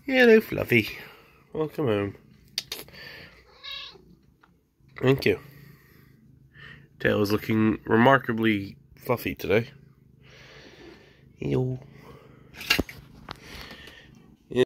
Hello, Fluffy. Welcome home. Thank you. Tail is looking remarkably fluffy today. Hello.